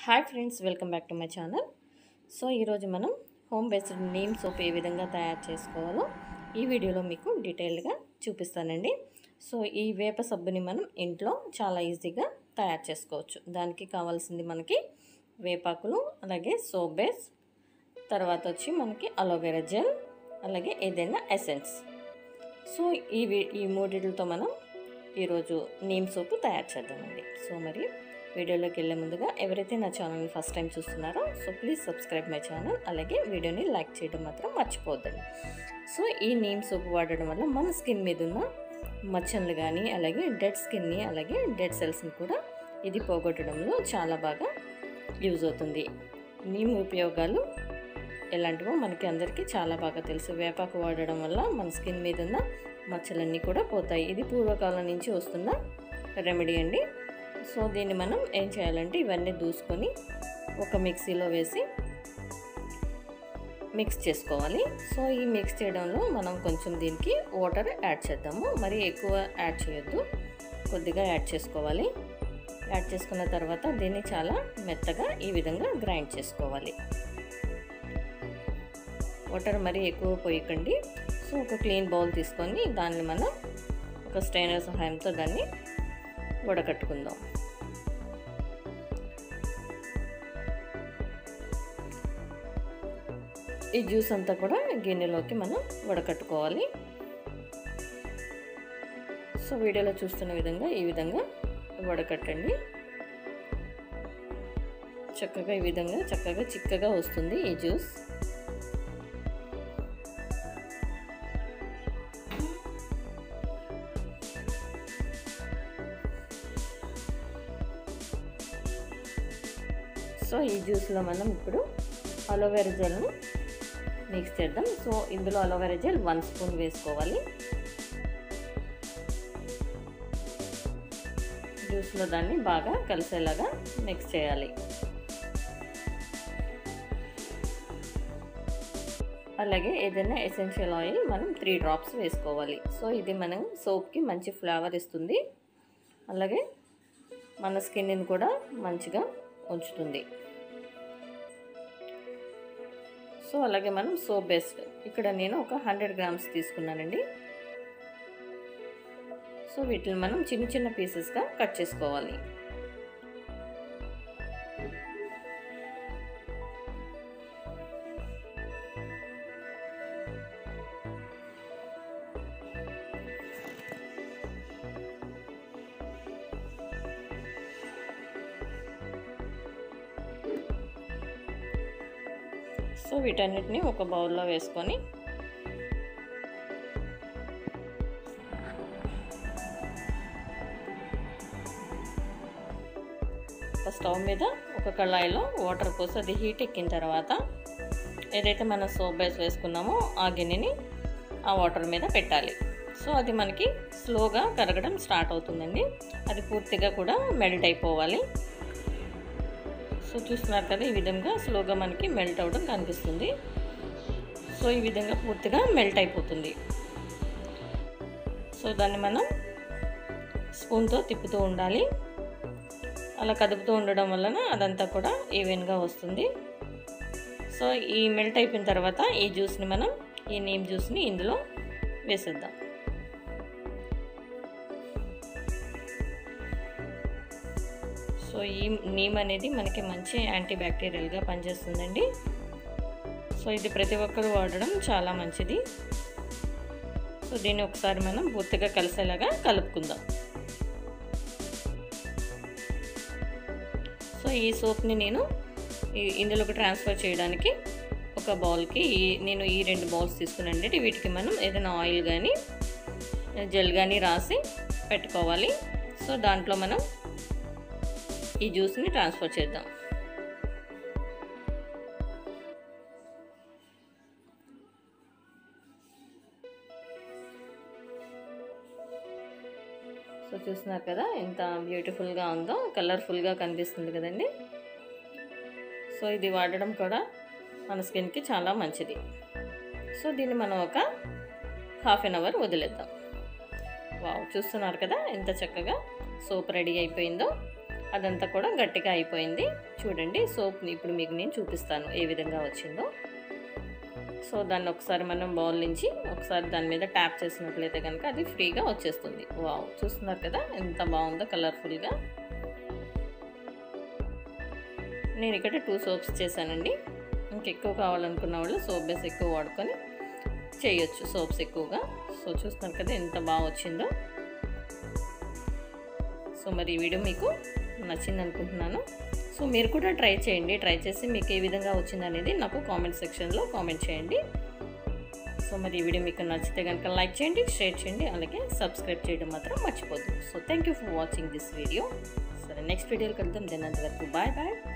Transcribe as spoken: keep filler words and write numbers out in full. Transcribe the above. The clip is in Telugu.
Hi friends, welcome back to my channel. So ఈరోజు మనం హోమ్ బేస్డ్ నీమ్ సోప్ ఏ విధంగా తయారు చేసుకోవాలో ఈ వీడియోలో మీకు డీటెయిల్డ్గా చూపిస్తానండి. సో ఈ వేప సబ్బుని మనం ఇంట్లో చాలా ఈజీగా తయారు చేసుకోవచ్చు. దానికి కావాల్సింది మనకి వేపాకులు, అలాగే సోప్ బేస్, తర్వాత వచ్చి మనకి అలోవెరా జెల్, అలాగే ఏదైనా ఎసెన్స్. సో ఈ ఈ మూడిటితో మనం ఈరోజు నీమ్ సోపు తయారు చేద్దామండి. సో మరి వీడియోలోకి వెళ్ళే ముందుగా ఎవరైతే నా ఛానల్ని ఫస్ట్ టైం చూస్తున్నారో so please subscribe my channel, అలాగే వీడియోని లైక్ చేయడం మాత్రం మర్చిపోద్దండి. సో ఈ నీమ్ సోప్ వాడడం వల్ల మన స్కిన్ మీద ఉన్న మచ్చలు కానీ, అలాగే డెడ్ స్కిన్ని, అలాగే డెడ్ సెల్స్ని కూడా ఇది పోగొట్టడంలో చాలా బాగా యూజ్ అవుతుంది. నీమ్ ఉపయోగాలు ఎలాంటివో మనకి అందరికీ చాలా బాగా తెలుసు. వేపాకు వాడడం వల్ల మన స్కిన్ మీద ఉన్న మచ్చలన్నీ కూడా పోతాయి. ఇది పూర్వకాలం నుంచి వస్తున్న రెమెడీ అండి. సో దీన్ని మనం ఏం చేయాలంటే ఇవన్నీ దూసుకొని ఒక మిక్సీలో వేసి మిక్స్ చేసుకోవాలి. సో ఈ మిక్స్ చేయడంలో మనం కొంచెం దీనికి వాటర్ యాడ్ చేద్దాము. మరి ఎక్కువ యాడ్ చేయొద్దు, కొద్దిగా యాడ్ చేసుకోవాలి. యాడ్ చేసుకున్న తర్వాత దీన్ని చాలా మెత్తగా ఈ విధంగా గ్రైండ్ చేసుకోవాలి. వాటర్ మరి ఎక్కువ పోయకండి. సో ఒక క్లీన్ బౌల్ తీసుకొని దాన్ని మనం ఒక స్ట్రైనర్ సహాయంతో దాన్ని వడకట్టుకుందాం. ఈ జ్యూస్ అంతా కూడా గిన్నెలోకి మనం వడకట్టుకోవాలి. సో వీడియోలో చూస్తున్న విధంగా ఈ విధంగా వడకట్టండి. చక్కగా ఈ విధంగా చక్కగా చిక్కగా వస్తుంది ఈ జ్యూస్. సో ఈ జ్యూస్లో మనం ఇప్పుడు అలోవెరా జెల్ను మిక్స్ చేద్దాం. సో ఇందులో అలోవెరా జెల్ వన్ స్పూన్ వేసుకోవాలి. జ్యూస్లో దాన్ని బాగా కలిసేలాగా మిక్స్ చేయాలి. అలాగే ఏదైనా ఎసెన్షియల్ ఆయిల్ మనం త్రీ డ్రాప్స్ వేసుకోవాలి. సో ఇది మనం సోప్కి మంచి ఫ్లేవర్ ఇస్తుంది, అలాగే మన స్కిన్ని కూడా మంచిగా ఉంచుతుంది. సో అలాగే మనం సోప్ బేస్డ్ ఇక్కడ నేను ఒక హండ్రెడ్ గ్రామ్స్ తీసుకున్నానండి. సో వీటిని మనం చిన్న చిన్న పీసెస్గా కట్ చేసుకోవాలి. సో వీటన్నిటిని ఒక బౌల్లో వేసుకొని స్టవ్ మీద ఒక కళాయిలో వాటర్ పోసి అది హీట్ ఎక్కిన తర్వాత ఏదైతే మనం సోప్ బేస్ వేసుకున్నామో ఆ గిన్నెని ఆ వాటర్ మీద పెట్టాలి. సో అది మనకి స్లోగా కరగడం స్టార్ట్ అవుతుందండి. అది పూర్తిగా కూడా మెల్ట్ అయిపోవాలి. సో చూస్తున్నారు కదా, ఈ విధంగా స్లోగా మనకి మెల్ట్ అవ్వడం కనిపిస్తుంది. సో ఈ విధంగా పూర్తిగా మెల్ట్ అయిపోతుంది. సో దాన్ని మనం స్పూన్తో తిప్పుతూ ఉండాలి. అలా కదుపుతూ ఉండడం వలన అదంతా కూడా ఈవెన్గా వస్తుంది. సో ఈ మెల్ట్ అయిపోయిన తర్వాత ఈ జ్యూస్ని మనం ఈ నీమ్ జ్యూస్ని ఇందులో వేసేద్దాం. సో ఈ నీమ్ అనేది మనకి మంచి యాంటీ బ్యాక్టీరియల్గా పనిచేస్తుందండి. సో ఇది ప్రతి ఒక్కరు వాడడం చాలా మంచిది. సో దీన్ని ఒకసారి మనం పూర్తిగా కలిసేలాగా కలుపుకుందాం. సో ఈ సోప్ని నేను ఇందులోకి ట్రాన్స్ఫర్ చేయడానికి ఒక బౌల్కి నేను ఈ రెండు బౌల్స్ తీసుకున్నానండి. వీటికి మనం ఏదైనా ఆయిల్ కానీ జెల్ కానీ రాసి పెట్టుకోవాలి. సో దాంట్లో మనం ఈ జ్యూస్ని ట్రాన్స్ఫర్ చేద్దాం. సో చూస్తున్నారు కదా ఎంత బ్యూటిఫుల్గా ఉందో, కలర్ఫుల్గా కనిపిస్తుంది కదండి. సో ఇది వాడడం కూడా మన స్కిన్కి చాలా మంచిది. సో దీన్ని మనం ఒక హాఫ్ అన్ అవర్ వదిలేద్దాం. వావ్, చూస్తున్నారు కదా ఎంత చక్కగా సోప్ రెడీ అయిపోయిందో. అదంతా కూడా గట్టిగా అయిపోయింది. చూడండి సోప్ని ఇప్పుడు మీకు నేను చూపిస్తాను ఏ విధంగా వచ్చిందో. సో దాన్ని ఒకసారి మనం బౌల్ నుంచి ఒకసారి దాని మీద ట్యాప్ చేసినట్లయితే కనుక అది ఫ్రీగా వచ్చేస్తుంది. వావ్, చూస్తున్నారు కదా ఎంత బాగుందో కలర్ఫుల్గా. నేను ఇక్కడ టూ సోప్స్ చేశానండి. ఇంకెక్కువ కావాలనుకున్న వాళ్ళు సోప్ బేస్ ఎక్కువ వాడుకొని చేయొచ్చు, సోప్స్ ఎక్కువగా. సో చూస్తున్నారు కదా ఎంత బాగా వచ్చిందో. సో మరి ఈ వీడియో మీకు నచ్చింది అనుకుంటున్నాను. సో మీరు కూడా ట్రై చేయండి. ట్రై చేసి మీకు ఏ విధంగా వచ్చింది అనేది నాకు కామెంట్ సెక్షన్లో కామెంట్ చేయండి. సో మరి ఈ వీడియో మీకు నచ్చితే కనుక లైక్ చేయండి, షేర్ చేయండి, అలాగే సబ్స్క్రైబ్ చేయడం మాత్రం మర్చిపోద్దు. So thank you for watching this video. సరే నెక్స్ట్ వీడియోకి వెళ్తాం. దెన్ అంతవరకు బాయ్ బాయ్.